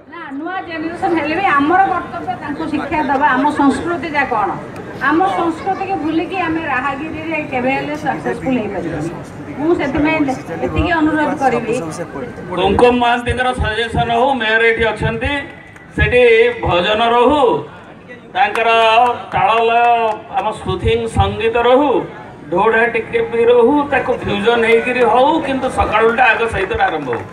ना नुआ जेनेरेशन हेले भी आमर कर्तव्य तांको शिक्षा दबा आम संस्कृति जा कौन आम संस्कृति के भूलिकी आम राहगिरी केवे सक्सेसफुल हो पार मुझे अनुरोध करी कुमकुम महांती सजेसन हो मेयर ये अच्छा से भजन रहू तांकर ताल आम सुथिंग संगीत रहू ढोड़ा टिके भी रहू ताको फ्यूजन होकर हो किंतु सकाळुटा आग सहित आरंभ हो।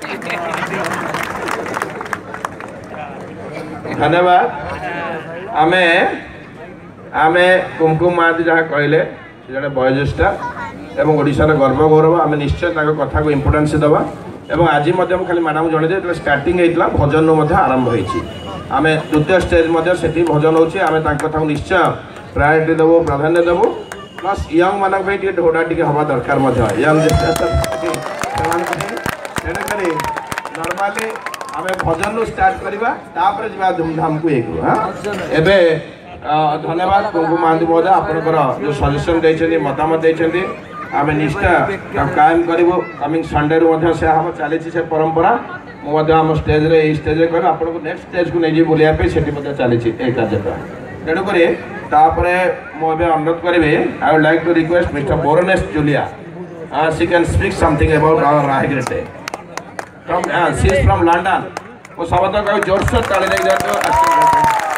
धन्यवाद। आमे आमे कुमकुम महांती जहाँ कहले जड़े वयोज्येष्ठ एवं ओडिशार गर्व गौरव आम निश्चय कथा को इम्पोर्टेंस दबा एवं आज खाली मैडम जन स्टार्टिंग होता भजन आरंभ होती आम द्वितीय स्टेज से भजन होती कथा निश्चय प्रायोरिटी देवु प्राधान्य देवु प्लस यंग मान ढोड़ा टी हवा दरकार यंग नॉर्मली आम भजन स्टार्ट करवा धूमधाम को हाँ एबे धन्यवाद कुमकुम महांती महोदय आपनकर जो सजेशन देते मतामत देते आम निष्ठा कायम करूँ कमिंग संडे रु से हम चली से परंपरा मुझे स्टेज रे स्टेज कर आपको नेक्स्ट स्टेज को नहीं बुलायापी से चली कार्यक्रम तेणुक मुझे अनुरोध करी I would like to request mister baroness Julia she can speak something about our Raahgiri day from she is from London वो सब जोरसोर ताली